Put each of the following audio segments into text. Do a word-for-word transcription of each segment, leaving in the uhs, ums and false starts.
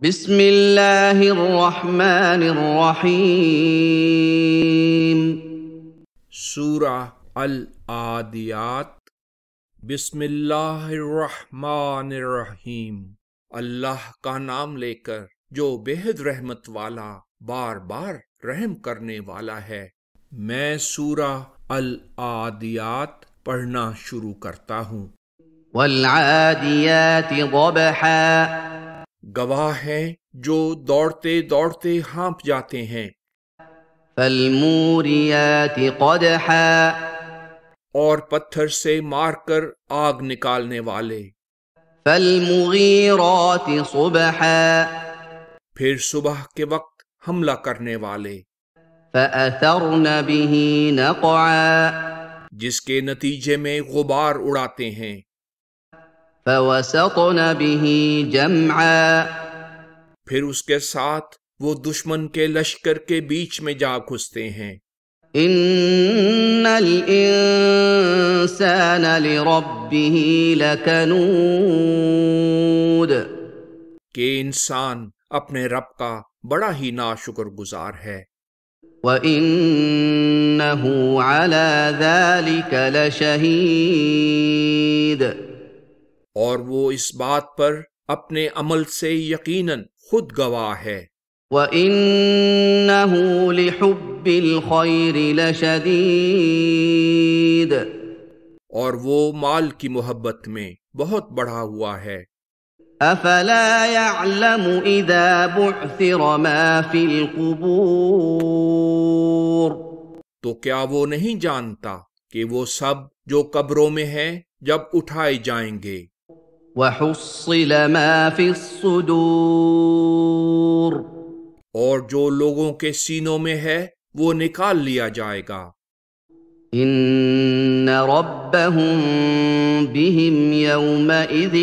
بسم اللہ الرحمن الرحیم۔ سورہ العادیات۔ بسم اللہ الرحمن الرحیم، اللہ کا نام لے کر جو بےحد رحمت والا بار بار رحم کرنے والا ہے۔ میں سورہ العادیات پڑھنا شروع کرتا ہوں۔ والعادیات ضبحا، گواہ ہیں جو دوڑتے دوڑتے ہانپ جاتے ہیں۔ فالموریات قدحا، اور پتھر سے مار کر آگ نکالنے والے۔ فالمغیرات صبحا، پھر صبح کے وقت حملہ کرنے والے۔ فأثرن به نقعا، جس کے نتیجے میں غبار اڑاتے ہیں۔ فوسطن به جمعا، پھر اس کے ساتھ وہ دشمن کے لشکر کے بیچ میں جا گھستے ہیں۔ ان الانسان لربه لکنود، کہ انسان اپنے رب کا بڑا ہی ناشکر گزار ہے۔ وَإِنَّهُ عَلَى ذَلِكَ لَشَهِيدٌ، اور وہ اس بات پر اپنے عمل سے یقیناً خود گواہ ہے۔ وَإِنَّهُ لِحُبِّ الْخَيْرِ لَشَدِيدٌ، اور وہ مال کی محبت میں بہت بڑھا ہوا ہے۔ أَفَلَا يَعْلَمُ إِذَا بُعْثِرَ مَا فِي الْقُبُورِ، تو کیا وہ نہیں جانتا کہ وہ سب جو قبروں میں ہے جب اٹھائے جائیں گے۔ وَحُصِّلَ مَا فِي الصُّدُورِ، اور جو لوگوں کے سینوں میں ہے وہ نکال لیا جائے گا۔ إِنَّ رَبَّهُم بِهِمْ يَوْمَئِذٍ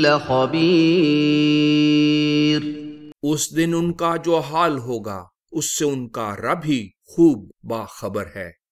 لَخَبِيرٌ، اس دن ان کا جو حال ہوگا اس سے ان کا رب ہی خوب باخبر ہے۔